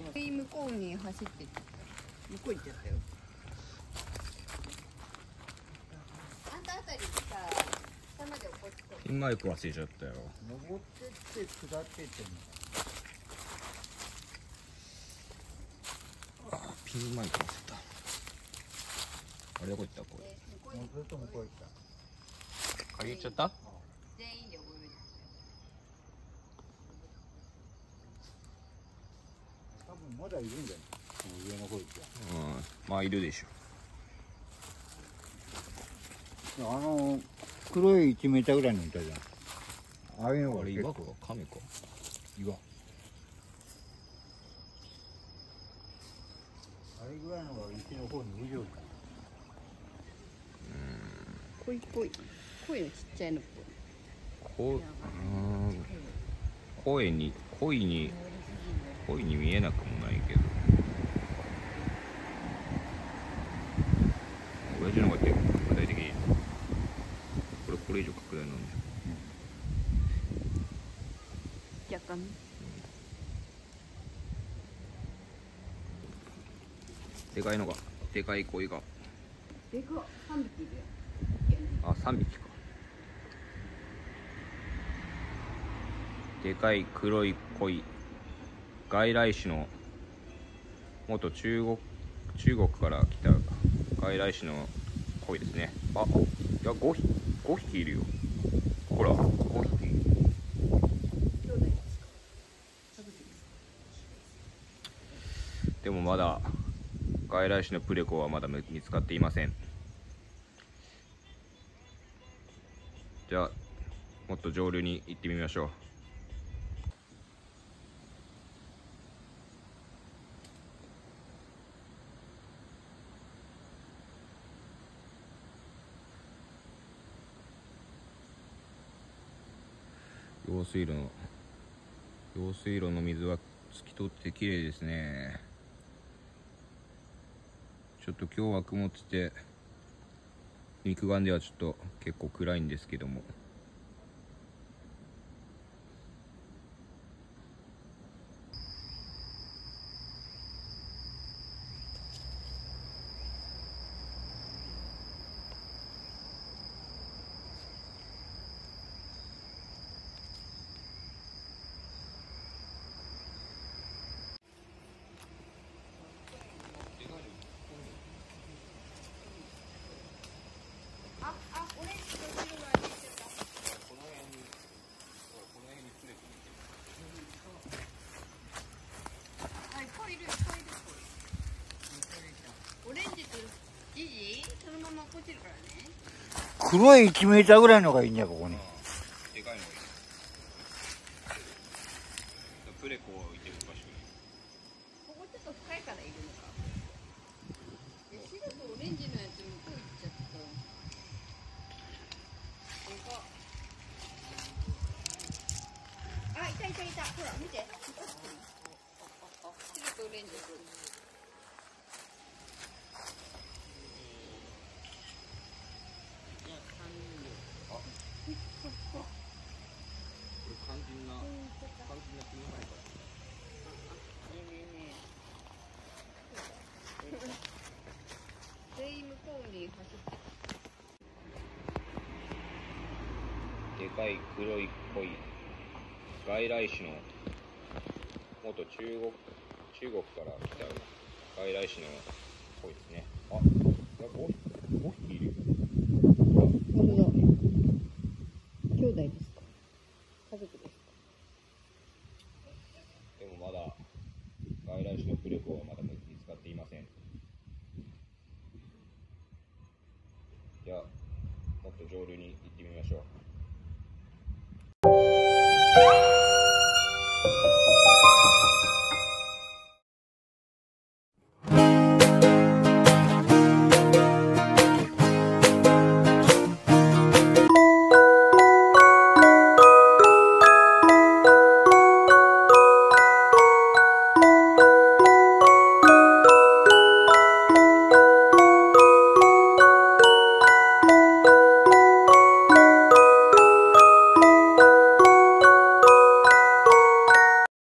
向こうに走ってって向こう行っちゃったよ。あんたあたりさ、下まで落っこちと。 ピンマイク忘れちゃったよ。 登ってって下ってってんの。 ピンマイク忘れた。あれどこ行ったこれ。 もうずっと向こう行った。 借りちゃった？ 全員で覚える。 多分まだいるんだよ。上の方行って。 うん、まあいるでしょ。 黒い1メーターぐらいのいたじゃん。ああいうのがあれ岩か結構亀か。 岩。あれぐらいのが石の方に浮上した。 濃い濃い濃いのちっちゃいのっこ声に恋に見えなくもないけど、親父の方が結構拡大的にこれ以上拡大なんだよ。 ぽい。若干。 でかいのがでかい鯉がでかっ、3匹いるよ。 3匹か。でかい黒い鯉、外来種の元中国から来た外来種の鯉ですね。あ、いや5匹いるよ。ほら5匹。 兄弟ですか？家族ですか？ でもまだ外来種のプレコはまだ見つかっていません。じゃあもっと上流に行ってみましょう。用水路の水は透き通って綺麗ですね。ちょっと今日は曇ってて肉眼ではちょっと結構暗いんですけども、 オレンジと白が入ってた。 この辺にプレコはい、濃いる濃いるオレンジとジジそのまま落っこちるからね。 黒い1メーターぐらいのがいいんじゃ、ここに。 でかいのがいい。プレコを置いてる場所に。 ここちょっと深いからいるのか。白とオレンジのやつ向こう行っちゃった。あ、いた。ほら見て。白とオレンジ。 肝心なピンマイク。 全員向こうに走って。 でかい黒い鯉、外来種の元中国から来た外来種の鯉ですね。あ、5匹いるよ。 本当だ。兄弟ですか？家族ですか？ でもまだ外来種のプレコはま